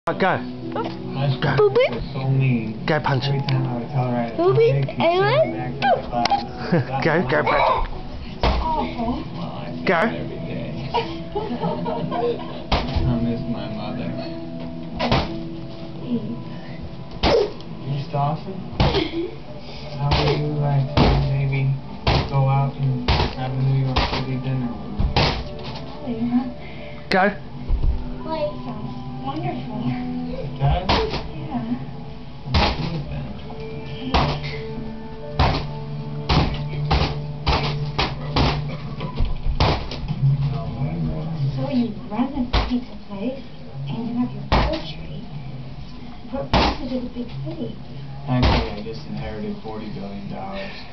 Go. Go. Boop. So mean. Go punch Every it. time I would tell her I Boop. back to the class. Go. Go punch Awful. Well, I see Go. her every day. I miss my mother. Miss Dawson? How would you like to maybe go out and have a New York City dinner with me? Yeah. it. Go. Play sounds wonderful. It does? Yeah. Let's do it then. So you run this pizza place, and you have your poetry. What brings you to the big city? Actually, I just inherited $40 billion.